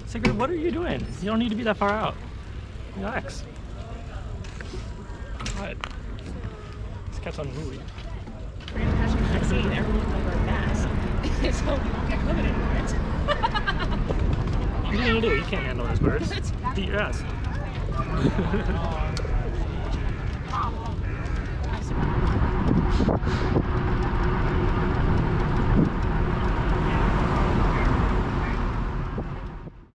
Sigrid, what are you doing? You don't need to be that far out. Relax. What? This cat's unruly. We're in passion vaccine. Everyone's like wearing masks. So we won't get COVID anymore. What are you gonna do? You can't handle those birds. Beat your ass. Oh.